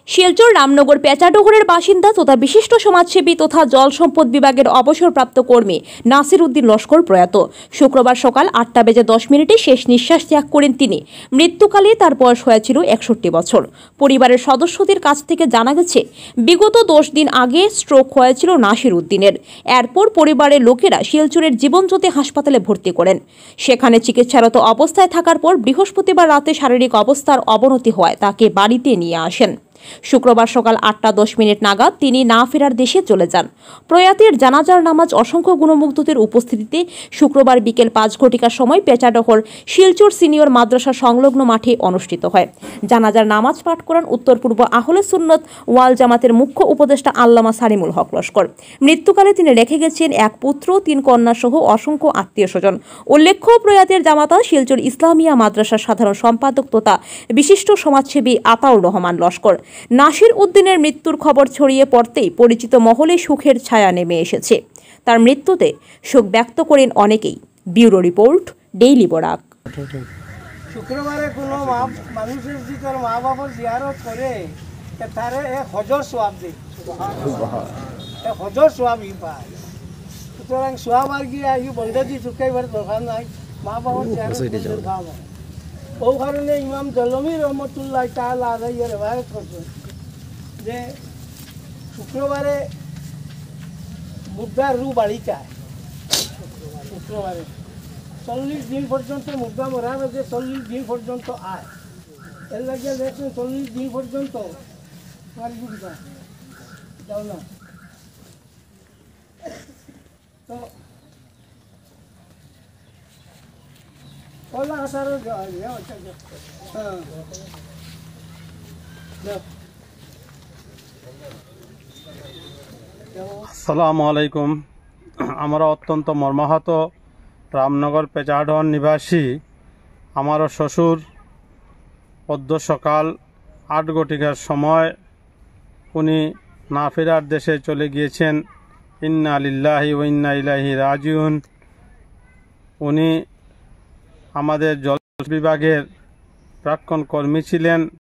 শিলচর রামনগর পেঁচাডোহরের বাসিন্দা তথা বিশিষ্ট সমাজসেবী তথা জল সম্পদ বিভাগের অবসরপ্রাপ্ত কর্মী নাসির উদ্দিন লস্কর প্রয়াত। শুক্রবার সকাল 8:10 শেষ নিঃশ্বাস ত্যাগ করেন তিনি। মৃত্যুকালে তার বয়স হয়েছিল 61 বছর। পরিবারের সদস্যদের কাছ থেকে জানা গেছে, বিগত 10 দিন আগে স্ট্রোক হয়েছিল নাসির উদ্দিনের। এরপর পরিবারের লোকেরা শিলচরের জীবনজ্যোতি হাসপাতালে ভর্তি করেন। সেখানে চিকিৎসারত অবস্থায় থাকার পর বৃহস্পতিবার রাতে শারীরিক অবস্থার অবনতি হওয়ায় তাকে বাড়িতে নিয়ে আসেন। শুক্রবার সকাল 8:10 নাগাদ তিনি না ফেরার দেশে চলে যান। প্রয়াতের জানাজার নামাজ অসংখ্য গুণমুগ্ধদের উপস্থিতিতে শুক্রবার বিকেল 5 সময় পেঁচাডোহর শিলচর সিনিয়র মাদ্রাসা সংলগ্ন মাঠে অনুষ্ঠিত হয়। জানাজার নামাজ পাঠ করান উত্তর পূর্ব আহলে সুন্নত ওয়াল জামাতের মুখ্য উপদেষ্টা আল্লামা সালিমুল হক লস্কর। মৃত্যুকালে তিনি রেখে গেছেন এক পুত্র, 3 কন্যা সহ অসংখ্য আত্মীয় স্বজন। উল্লেখ্য, প্রয়াতের জামাতা শিলচর ইসলামিয়া মাদ্রাসার সাধারণ সম্পাদক তথা বিশিষ্ট সমাজসেবী আতাউর রহমান লস্কর। নাসির উদ্দিনের মৃত্যুর খবর ছড়িয়ে পড়তেই পরিচিত মহলে সুখের ছায়া নেমে এসেছে। তার মৃত্যুতে শোক ব্যক্ত করেন অনেকেই। Bureau report, daily Barak. শুক্রবারে কোনো মানুষের যদি তার মা বাবার জিয়ারত করে তারে এক হজর সোয়াব দেয়, এক হজর সোয়াবই পায়। সুতরাং সোয়াব আর গিয়ে বন্ধে দিয়ে চুকাইবার দরকার নাই, মা বাবার জিয়ারত খাওয়া। ও কারণে ইমাম জলমি রহমতুল্লাহ তাআলা আলাইহি রিওয়ায়াত করছেন যে শুক্রবারে মুদ্রার রু বাড়ি চায়। শুক্রবারে 40 দিন পর্যন্ত মুদ্রা মরা যে 40 দিন পর্যন্ত আয়, এর লাগে দেখছেন 40 দিন পর্যন্ত যাও না। তো আসসালামু আলাইকুম। আমরা অত্যন্ত মর্মাহত রামনগর পেঁচাডোহর নিবাসী আমারও শ্বশুর পদ্ম সকাল 8 সময় উনি না ফেরার দেশে চলে গিয়েছেন। ইন্না লিল্লাহি ওয়া ইন্না ইলাইহি রাজিউন। উনি আমাদের জল বিভাগের প্রাক্তন কর্মী ছিলেন।